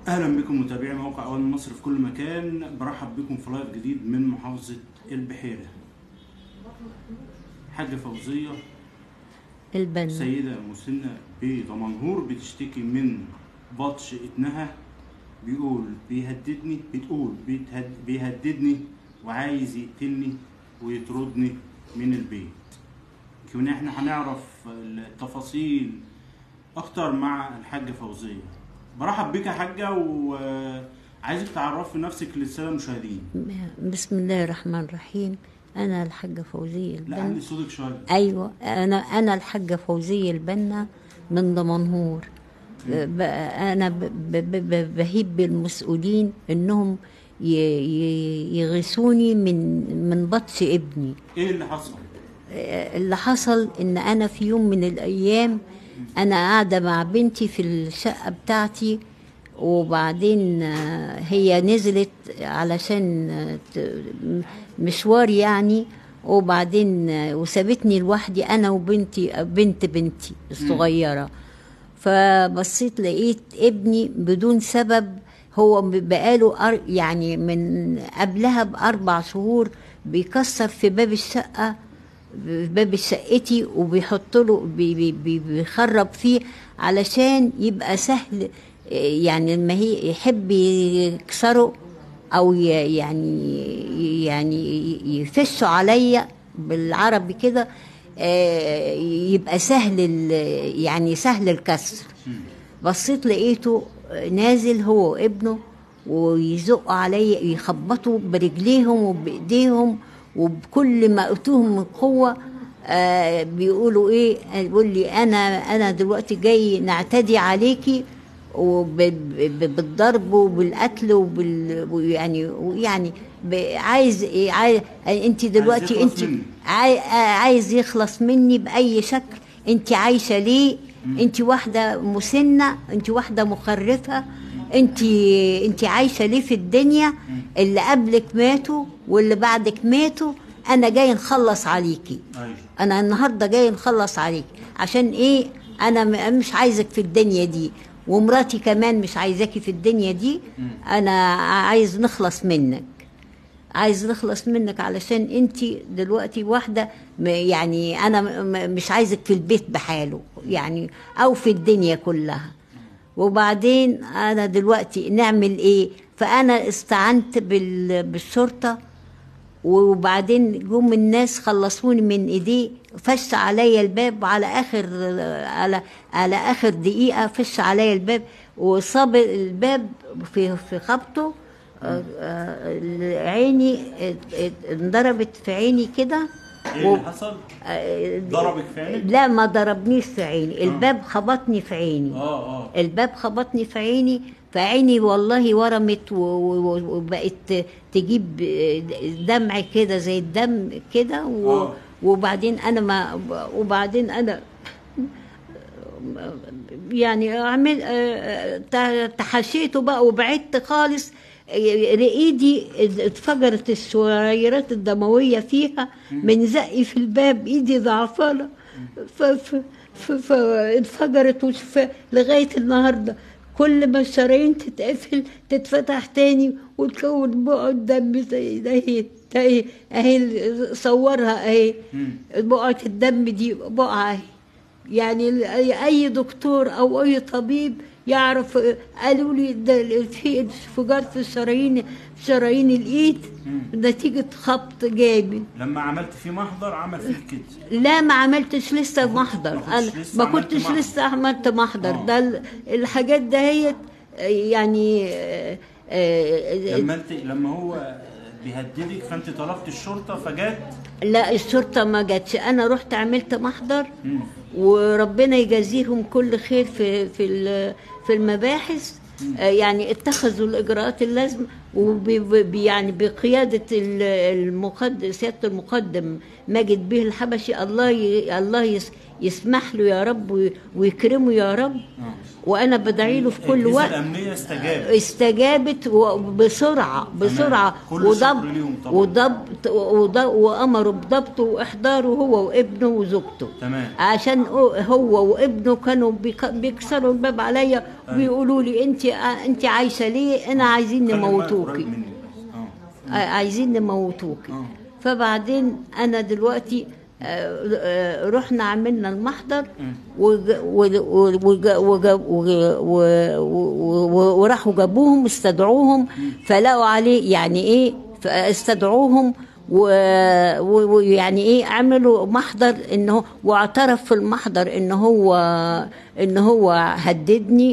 اهلا بكم متابعي موقع اول مصر في كل مكان. برحب بكم في لايف جديد من محافظه البحيره. حاجه فوزيه البنا سيده مسنه بدمنهور بتشتكي من بطش ابنها. بتقول بيهددني وعايز يقتلني ويطردني من البيت. يمكن احنا هنعرف التفاصيل اكتر مع الحاجه فوزيه. برحب بك يا حاجه وعايزك تعرفي نفسك للساده المشاهدين. بسم الله الرحمن الرحيم. انا الحاجه فوزيه لا البنا. عندي صوتك شويه. ايوه، انا الحاجه فوزيه البنا من دمنهور. انا بهيب بالمسؤولين انهم يغيثوني من بطش ابني. ايه اللي حصل؟ اللي حصل ان انا في يوم من الايام انا قاعده مع بنتي في الشقه بتاعتي، وبعدين هي نزلت علشان مشوار يعني، وبعدين وسابتني لوحدي انا وبنتي بنتي الصغيره. فبصيت لقيت ابني بدون سبب، هو بقاله يعني من قبلها ب4 شهور بيكسر في باب شقتي وبيحط له بيخرب فيه علشان يبقى سهل، يعني لما هي يحب يكسره او يعني يفشوا عليا بالعربي كده، يبقى سهل يعني سهل الكسر. بصيت لقيته نازل هو وابنه ويزقوا عليا، يخبطوا برجليهم وبايديهم وبكل ما اوتوهم من قوه. بيقولوا ايه؟ يقول لي انا دلوقتي جاي نعتدي عليكي بالضرب وبالقتل ويعني عايز انت دلوقتي انت عايز يخلص مني باي شكل. انت عايشه ليه؟ انت واحده مسنه، انت واحده مخرفه، انت عايشه ليه في الدنيا؟ اللي قبلك ماتوا واللي بعدك ماتوا، انا جاي نخلص عليكي. انا النهارده جاي نخلص عليكي. عشان ايه؟ انا مش عايزك في الدنيا دي، ومراتي كمان مش عايزاكي في الدنيا دي. انا عايز نخلص منك علشان انت دلوقتي واحده يعني انا مش عايزك في البيت بحاله يعني، او في الدنيا كلها. وبعدين انا دلوقتي نعمل ايه؟ فانا استعنت بالشرطه، وبعدين جم الناس خلصوني من ايديه، فش عليا الباب على اخر دقيقه، فش عليا الباب وصاب الباب في خبطه. عيني انضربت في عيني كده. ايه اللي حصل؟ ضربك في عينك؟ لا، ما ضربنيش في عيني. الباب خبطني في عيني. الباب خبطني في عيني، فعيني والله ورمت وبقت تجيب دمع كده زي الدم كده. وبعدين انا يعني تحشيته بقى وبعدت خالص. ايدي اتفجرت الشريرات الدمويه فيها من زقي في الباب، ايدي ضعفانه فانفجرت لغايه النهارده. كل ما الشرايين تتقفل تتفتح تاني وتكون بقعة دم زي ده. اهي صورها اهي، بقعة الدم دي بقعة اهي. يعني اي دكتور او اي طبيب يعرف. قالوا لي ده في انفجار في شرايين الايد نتيجه خبط جامد. لما عملت فيه محضر عمل فيه كده؟ لا، ما عملتش لسه محضر. انا ما كنتش لسه عملت محضر. ده الحاجات دهيت يعني. لما هو بيهددك فانت طلبت الشرطه فجت؟ لا، الشرطه ما جاتش. انا رحت عملت محضر، وربنا يجازيهم كل خير في المباحث. يعني اتخذوا الاجراءات اللازمه يعني بقيادة سيادة المقدم ماجد بيه الحبشي، الله يسمح له يا رب ويكرمه يا رب. وأنا بدعي له في كل وقت. الأمنية استجابت بسرعة وأمروا بضبطه وإحضاره هو وابنه وزوجته. تمام. عشان هو وابنه كانوا بيكسروا الباب عليا ويقولوا لي أنت عايشة ليه؟ أنا عايزين نموتوكي. عايزين نموتوكي. فبعدين أنا دلوقتي رحنا عملنا المحضر وراحوا جابوهم استدعوهم، فلقوا عليه يعني ايه، استدعوهم ويعني ايه عملوا محضر انه، واعترف في المحضر ان هو هددني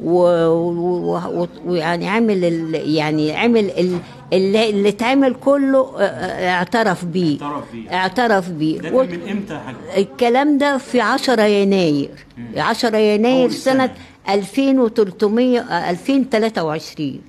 ويعني عمل اللي اتعمل كله اعترف بيه. ده كان من امتى يا حاج؟ الكلام ده في 10 يناير 10 يناير سنة 2023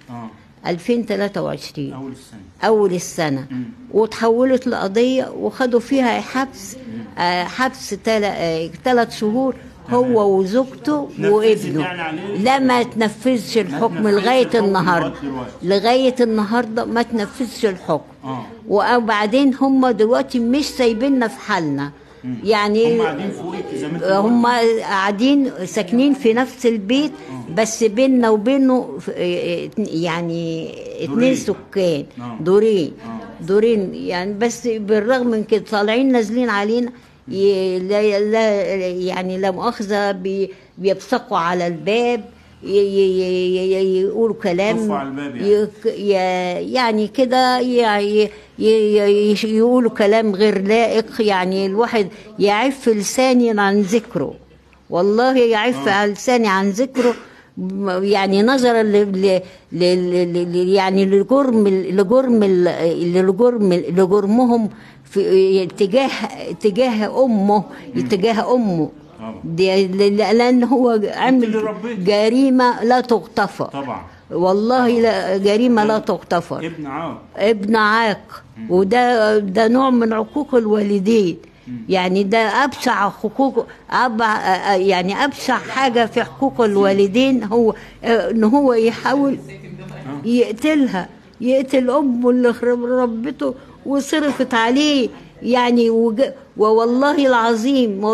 2023 أول السنة. وتحولت لقضية وخدوا فيها حبس 3 شهور هو وزوجته وابنه. لا ما تنفذش الحكم لغاية النهاردة ما تنفذش الحكم. وبعدين هم دلوقتي مش سايبيننا في حالنا، يعني هم قاعدين ساكنين في نفس البيت، بس بيننا وبينه يعني 2 سكان، دورين يعني. بس بالرغم من كده طالعين نازلين علينا، يعني لا مؤاخذة بيبصقوا على الباب، يقولوا كلام يعني كده، يقولوا كلام غير لائق. يعني الواحد يعف لساني عن ذكره، والله يعف لساني عن ذكره، يعني نظرا يعني لجرمهم في تجاه امه لان هو عمل جريمه لا تغتفر طبعا، والله لا جريمه لا تغتفر. ابن عاق وده نوع من عقوق الوالدين. يعني ده ابشع حقوق، يعني ابشع حاجه في حقوق الوالدين هو ان هو يحاول يقتل امه اللي ربته وصرفت عليه يعني. والله العظيم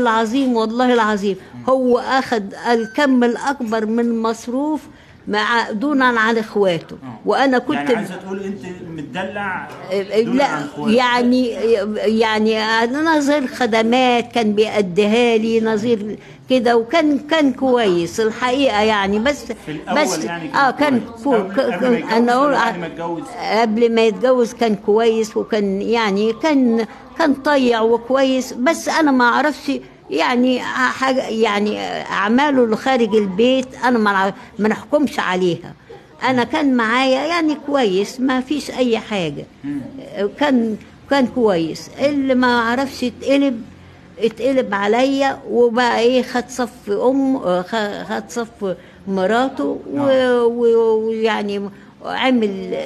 هو أخذ الكم الأكبر من المصروف دونا عن اخواته. وانا كنت يعني عايزه تقول انت متدلع لا يعني نظير خدمات كان بيأديها لي نظير كده، وكان كويس الحقيقه يعني. بس يعني كان انا اقول قبل ما يتجوز كان كويس، وكان يعني كان طيع وكويس. بس انا ما اعرفش يعني حاجه يعني اعماله اللي خارج البيت انا ما نحكمش عليها. انا كان معايا يعني كويس، ما فيش اي حاجه، كان كويس. اللي ما عرفش اتقلب عليا وبقى ايه، خد صف مراته ويعني عمل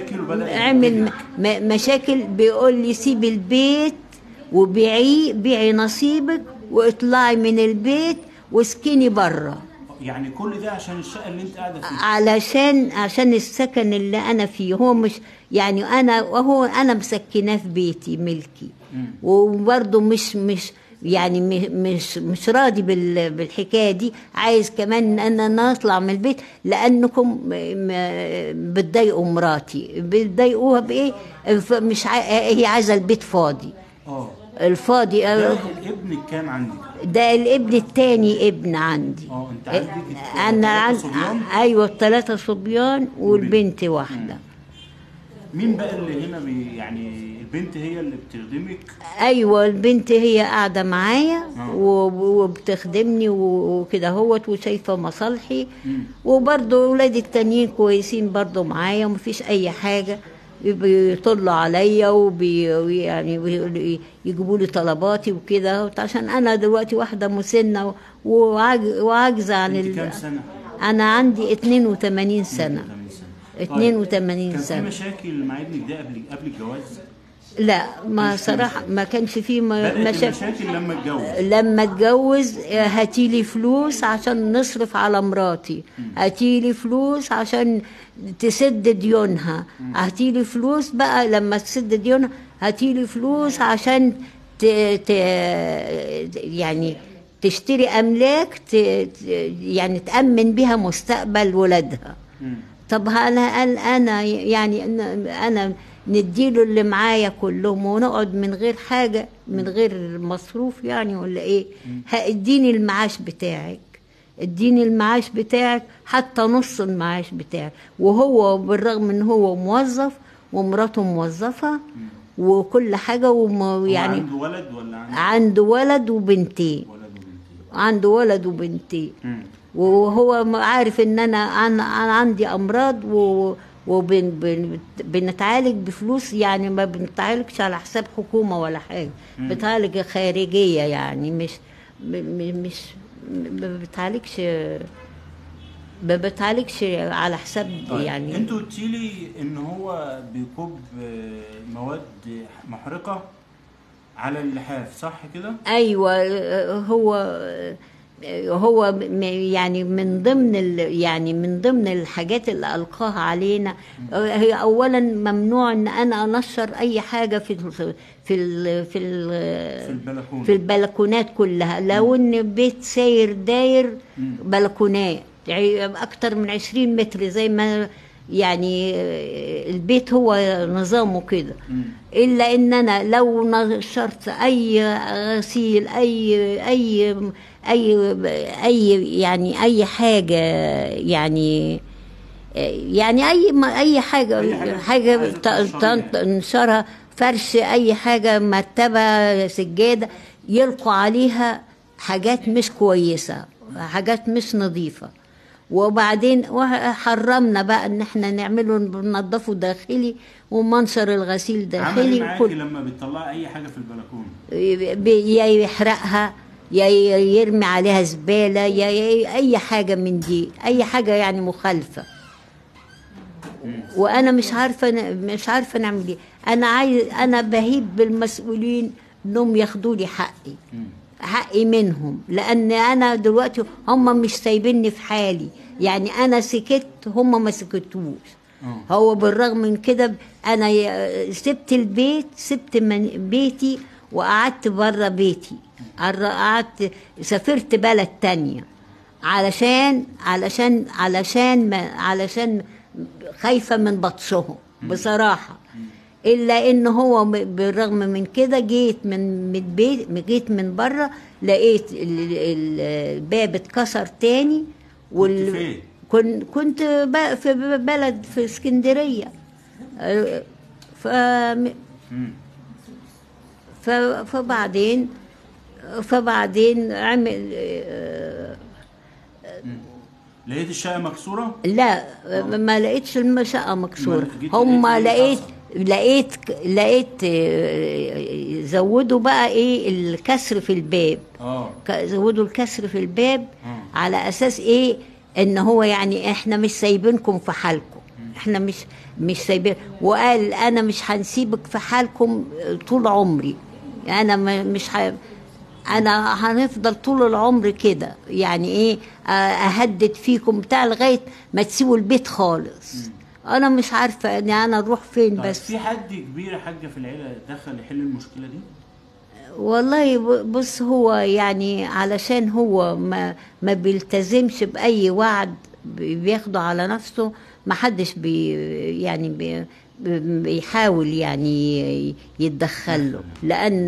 مشاكل. بيقول لي سيب البيت وبيعي نصيبك واطلعي من البيت واسكني بره. يعني كل ده عشان الشقه اللي انت قاعده فيها؟ عشان السكن اللي انا فيه. هو مش يعني انا مسكناه في بيتي ملكي، وبرضه مش يعني مش راضي بالحكايه دي. عايز كمان ان انا اطلع من البيت لانكم بتضايقوا مراتي. بتضايقوها بايه؟ مش هي عايزه البيت فاضي. الفاضي. ده الابن كام عندك؟ ده الابن الثاني ابن عندي. انت عندك انا صبيان؟ ايوه 3 صبيان والبنت واحده. مين بقى اللي هنا يعني البنت هي اللي بتخدمك؟ ايوه البنت هي قاعده معايا وبتخدمني وكده هوت، وشايفه مصالحي. وبرضه اولادي التانيين كويسين برضه معايا، ومفيش اي حاجه. بيطلوا عليا ويعني يجيبوا لي طلباتي وكده، عشان انا دلوقتي واحده مسنه وعاجزه عن كام سنه؟ انا عندي 82 سنه. 82 كان في سنة. مشاكل مع ابنك ده قبل الجواز؟ لا، ما صراحة ما كانش فيه بدأت مشاكل. المشاكل لما اتجوز؟ لما اتجوز هاتيلي فلوس عشان نصرف على مراتي، هاتيلي فلوس عشان تسد ديونها، هاتيلي فلوس بقى لما تسد ديونها، هاتيلي فلوس عشان ت... يعني تشتري أملاك يعني تأمن بها مستقبل ولادها. طب أنا يعني أنا نديله اللي معايا كلهم ونقعد من غير حاجة، من غير مصروف يعني ولا ايه؟ اديني المعاش بتاعك، اديني المعاش بتاعك حتى نص المعاش بتاعك. وهو بالرغم ان هو موظف ومراته موظفة وكل حاجة يعني عنده ولد ولا عنده ولد وبنتين؟ عنده ولد وبنتين. وهو عارف ان انا عندي امراض وبنتعالج بفلوس، يعني ما بنتعالجش على حساب حكومة ولا حاجة، بتعالج خارجية يعني مش ما بتعالجش على حساب. طيب. يعني انتوا قلتيلي ان هو بيكب مواد محرقة على اللحاف، صح كده؟ ايوه. هو يعني من ضمن يعني من ضمن الحاجات اللي ألقاها علينا، هي أولا ممنوع إن أنا أنشر أي حاجة في البلكونات كلها. لو إن بيت ساير داير بلكونات أكتر من 20 متر زي ما يعني البيت هو نظامه كده، إلا إن أنا لو نشرت أي غسيل أي يعني أي حاجة يعني أي حاجة تنشرها، فرش، أي حاجة، مرتبة، سجادة، يلقوا عليها حاجات مش كويسة، حاجات مش نظيفة. وبعدين حرمنا بقى ان احنا نعمله ننضفه داخلي ومنشر الغسيل داخلي. عمل ايه معاكي لما بتطلعي اي حاجه في البلكونه؟ يا يحرقها، يا يرمي عليها زباله، يا اي حاجه من دي، اي حاجه يعني مخالفه. وانا مش عارفه نعمل ايه. انا بهيب بالمسؤولين انهم ياخدوا لي حقي منهم، لان انا دلوقتي هم مش سايبيني في حالي، يعني انا سكت هم ما سكتوش. هو بالرغم من كده انا سبت البيت، سبت من بيتي وقعدت بره بيتي، قعدت سافرت بلد تانية علشان خايفة من بطشهم بصراحة. إلا إن هو بالرغم من كده جيت من بره، لقيت الباب اتكسر تاني. كنت بقى في بلد في اسكندرية. فبعدين عمل لقيت الشقة مكسورة؟ لا، ما لقيتش الشقة مكسورة. هم لقيت زودوا بقى ايه الكسر في الباب. زودوا الكسر في الباب على اساس ايه؟ ان هو يعني احنا مش سايبينكم في حالكم، احنا مش سايبين. وقال انا مش هنسيبك في حالكم طول عمري، انا انا هنفضل طول العمر كده، يعني ايه، اهدد فيكم بتاع لغايه ما تسيبوا البيت خالص. انا مش عارفه يعني انا اروح فين. طيب بس في حد كبير يا حاجه في العيله دخل يحل المشكله دي؟ والله بص، هو يعني علشان هو ما بيلتزمش باي وعد بياخده على نفسه، ما حدش يعني بيحاول يعني يتدخل له، لان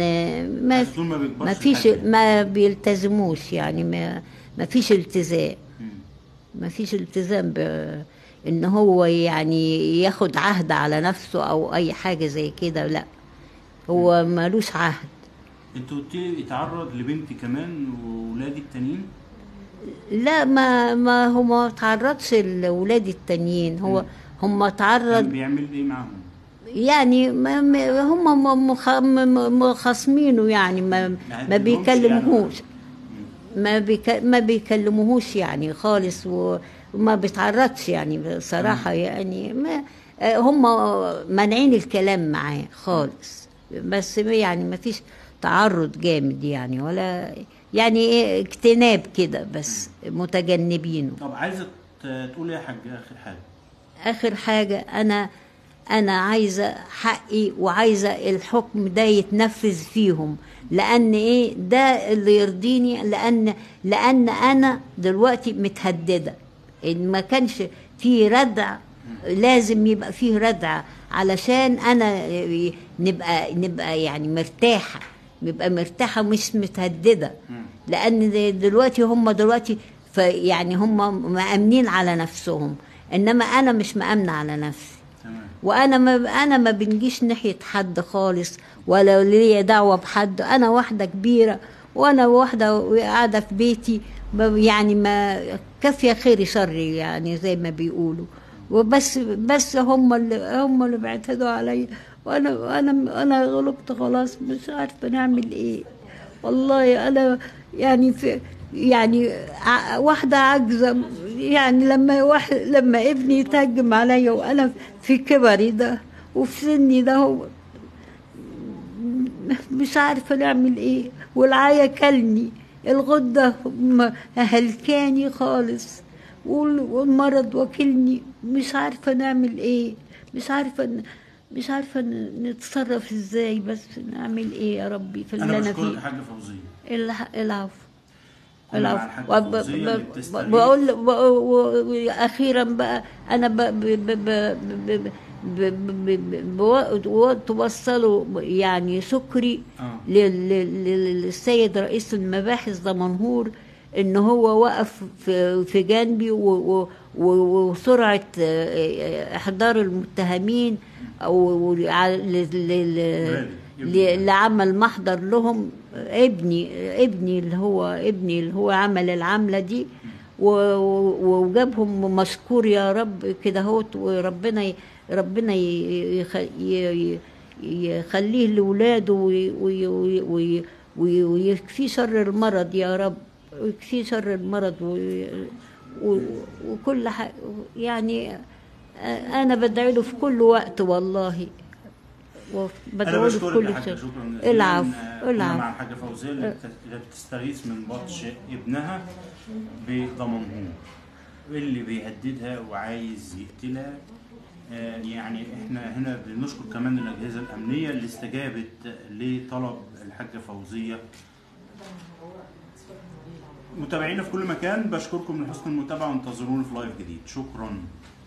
ما بيلتزموش، يعني ما فيش التزام. ما فيش التزام ان هو يعني ياخد عهد على نفسه او اي حاجه زي كده، لا هو مالوش عهد. انت قلت لي اتعرض لبنتي كمان وولادي التانيين؟ لا، ما هو ما تعرضش لولادي التانيين. هم تعرض. بيعمل ايه معاهم؟ يعني هم مخاصمينه، يعني ما بيكلموهوش. ما بيكلموهوش يعني خالص. ما بيتعرضش يعني بصراحة، يعني ما هم مانعين الكلام معاه خالص، بس يعني ما فيش تعرض جامد يعني، ولا يعني ايه اجتناب كده، بس متجنبينه. طب عايزه تقولي يا حاج اخر حاجه؟ آخر حاجة، أنا عايزة حقي، وعايزة الحكم ده يتنفذ فيهم، لأن إيه ده اللي يرضيني، لأن أنا دلوقتي متهددة. إن ما كانش فيه ردع، لازم يبقى فيه ردع علشان أنا نبقى يعني مرتاحة، نبقى مرتاحة مش متهددة. لأن دلوقتي هم دلوقتي يعني هم مأمنين على نفسهم، انما انا مش مأمنة على نفسي. تمام. انا ما بنجيش ناحية حد خالص، ولا ليا دعوة بحد. انا واحدة كبيرة، وانا واحدة قاعدة في بيتي، يعني ما كافية خيري شري يعني زي ما بيقولوا. بس هم اللي بيعتدوا عليا، وانا غلبت خلاص، مش عارفة نعمل ايه. والله انا يعني يعني واحدة عاجزة، يعني لما ابني يتهجم عليا وانا في كبري ده وفي سني ده، هو مش عارفة نعمل ايه. والعيا كلني الغدة هلكاني خالص، والمرض واكلني، مش عارفة نعمل ايه. مش عارفة نتصرف ازاي، بس نعمل ايه يا ربي في انا اللي انا بشكرك فيه. يا حاجه فوزيه. العفو. كنا مع الحاجه فوزيه اللي بتستغيث. اخيرا بقى انا توصلوا يعني شكري للسيد رئيس المباحث دمنهور، ان هو وقف في جانبي، وسرعه احضار المتهمين، او لعمل محضر لهم ابني اللي هو عمل العملة دي، وجابهم مشكور يا رب كده هوت. وربنا يخليه لولاده، ويكفيه شر المرض يا رب، ويكفيه شر المرض، وكل حاجة يعني. أنا بدعي له في كل وقت والله، انا بدعو له في بشكرك كل يا حاجه، شيء. شكرا جزيلا. العفو. كنا مع الحاجه فوزيه اللي بتستغيث من بطش ابنها بضمنهور اللي بيهددها وعايز يقتلها. يعني احنا هنا بنشكر كمان الاجهزه الامنيه اللي استجابت لطلب الحاجه فوزيه. متابعينا في كل مكان، بشكركم لحسن المتابعه، وانتظرونا في لايف جديد. شكرا.